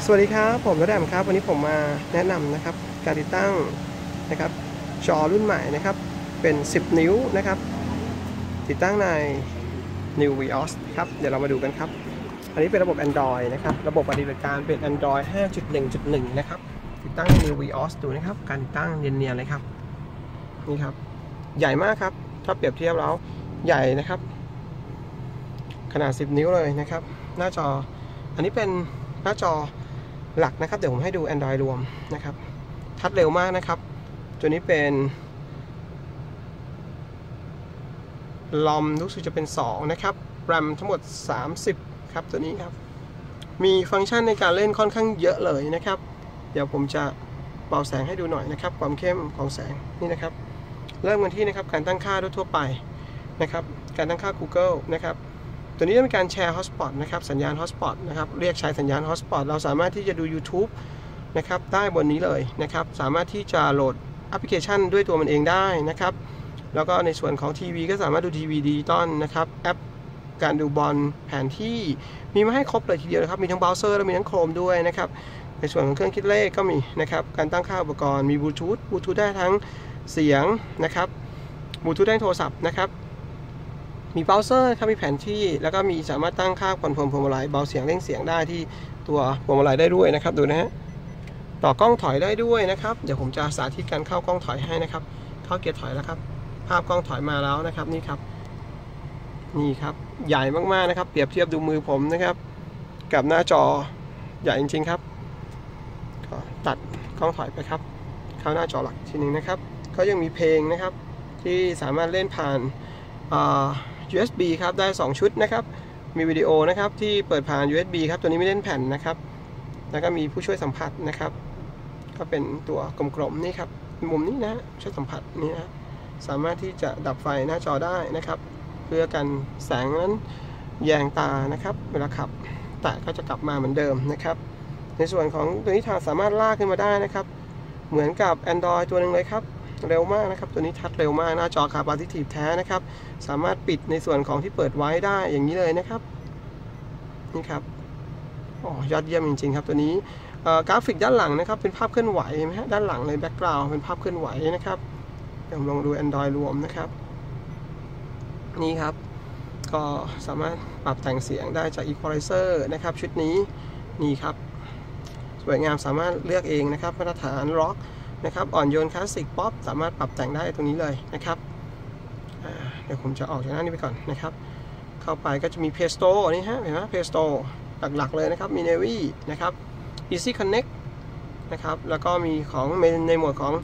สวัสดีครับผมระดับครับวันนี้ผมมาแนะนำนะครับการติดตั้งนะครับจอรุ่นใหม่นะครับเป็น10นิ้วนะครับติดตั้งใน New Vios ครับเดี๋ยวเรามาดูกันครับอันนี้เป็นระบบ Android นะครับระบบปฏิบัติการเป็น Android 5.1.1 นะครับติดตั้งใน New Vios ดูนะครับการติดตั้งเนียนๆเลยครับนี่ครับใหญ่มากครับถ้าเปรียบเทียบแล้วใหญ่นะครับขนาด10นิ้วเลยนะครับหน้าจออันนี้เป็นหน้าจอหลักนะครับเดี๋ยวผมให้ดู Android รวมนะครับทัดเร็วมากนะครับตัวนี้เป็นลอมรู้สึกจะเป็น2นะครับ RAM ทั้งหมด30ครับตัวนี้ครับมีฟังก์ชันในการเล่นค่อนข้างเยอะเลยนะครับเดี๋ยวผมจะเบาแสงให้ดูหน่อยนะครับความเข้มของแสงนี่นะครับเริ่มกันที่นะครับการตั้งค่าทั่วไปนะครับการตั้งค่า Google นะครับตัวนี้จะเป็นการแชร์ Hotspot นะครับสัญญาณ Hotspot นะครับเรียกใช้สัญญาณ Hotspot เราสามารถที่จะดู YouTube นะครับได้บนนี้เลยนะครับสามารถที่จะโหลดแอปพลิเคชันด้วยตัวมันเองได้นะครับแล้วก็ในส่วนของทีวีก็สามารถดูทีวีดิจิตอลนะครับแอปการดูบอลแผนที่มีมาให้ครบเลยทีเดียวนะครับมีทั้งเบราว์เซอร์และมีทั้งโครมด้วยนะครับในส่วนของเครื่องคิดเลขก็มีนะครับการตั้งค่าอุปกรณ์มีบลูทูธได้ทั้งเสียงนะครับบลูทูธได้โทรศัพท์นะครับมีเบราว์เซอร์ครับมีแผนที่แล้วก็มีสามารถตั้งค่าคอนโทรลพวงมาลัยเบาเสียงเร่งเสียงได้ที่ตัวพวงมาลัยได้ด้วยนะครับดูนะฮะต่อกล้องถอยได้ด้วยนะครับเดี๋ยวผมจะสาธิตการเข้ากล้องถอยให้นะครับเข้าเกียร์ถอยแล้วครับภาพกล้องถอยมาแล้วนะครับนี่ครับใหญ่มากๆนะครับเปรียบเทียบดูมือผมนะครับกับหน้าจอใหญ่จริงๆครับก็ตัดกล้องถอยไปครับเข้าหน้าจอหลักทีนึงนะครับเขายังมีเพลงนะครับที่สามารถเล่นผ่านUSB ครับได้2ชุดนะครับมีวิดีโอนะครับที่เปิดผ่าน USB ครับตัวนี้ไม่เล่นแผ่นนะครับแล้วก็มีผู้ช่วยสัมผัสนะครับก็เป็นตัวกลมๆนี่ครับมุมนี้นะช่วยสัมผัสนี่นะสามารถที่จะดับไฟหน้าจอได้นะครับเพื่อกันแสงนั้นแยงตานะครับเวลาขับแต่ก็จะกลับมาเหมือนเดิมนะครับในส่วนของตัวนี้สามารถลากขึ้นมาได้นะครับเหมือนกับ Android ตัวหนึ่งเลยครับเร็วมากนะครับตัวนี้ทัชเร็วมากหน้าจอ Capacitive แท้นะครับสามารถปิดในส่วนของที่เปิดไว้ได้อย่างนี้เลยนะครับนี่ครับยอดเยี่ยมจริงๆครับตัวนี้กราฟิกด้านหลังนะครับเป็นภาพเคลื่อนไหวไหมฮะด้านหลังเลยแบ็กกราวด์เป็นภาพเคลื่อนไหวนะครับเดี๋ยวลองดู Android รวมนะครับนี่ครับก็สามารถปรับแต่งเสียงได้จาก Equalizer นะครับชุดนี้นี่ครับสวยงามสามารถเลือกเองนะครับมาตรฐานร็อกนะครับอ่อนโยนคลาสสิกป๊อปสามารถปรับแต่งได้ตรงนี้เลยนะครับเดี๋ยวผมจะออกจากหน้านี้ไปก่อนนะครับเข้าไปก็จะมี Play Store นี่ฮะเห็นไหม Play Store หลักๆเลยนะครับมี Navy นะครับ Easy Connect นะครับแล้วก็มีของในหมวดของ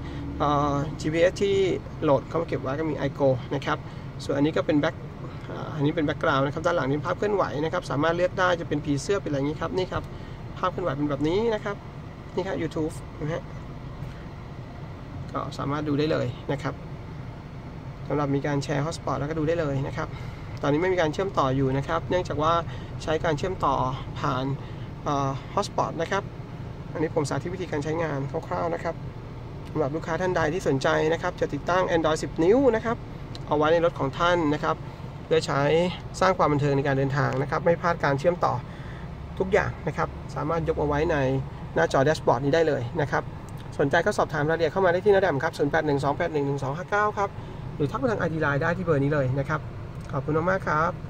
GPS ที่โหลดเข้ามาเก็บไว้ก็มี iGo นะครับส่วนอันนี้ก็เป็นอันนี้เป็นแบ็กกราวด์นะครับด้านหลังนี้ภาพเคลื่อนไหวนะครับสามารถเลือกได้จะเป็นผีเสื้อเป็นอะไรอย่างนี้ครับนี่ครับภาพเคลื่อนไหวเป็นแบบนี้นะครับนี่ครับ YouTube นะฮะก็สามารถดูได้เลยนะครับสำหรับมีการแชร์ Hotspot แล้วก็ดูได้เลยนะครับตอนนี้ไม่มีการเชื่อมต่ออยู่นะครับเนื่องจากว่าใช้การเชื่อมต่อผ่านHotspot นะครับอันนี้ผมสาธิตวิธีการใช้งานคร่าวๆนะครับสำหรับลูกค้าท่านใดที่สนใจนะครับจะติดตั้ง Android 10 นิ้วนะครับเอาไว้ในรถของท่านนะครับเพื่อใช้สร้างความบันเทิงในการเดินทางนะครับไม่พลาดการเชื่อมต่อทุกอย่างนะครับสามารถยกเอาไว้ในหน้าจอแดชบอร์ดนี้ได้เลยนะครับสนใจก็สอบถามรายละเอียดเข้ามาได้ที่นาแดมครับ0812811259ครับหรือทักมาทาง ID Line ได้ที่เบอร์นี้เลยนะครับขอบคุณมากๆครับ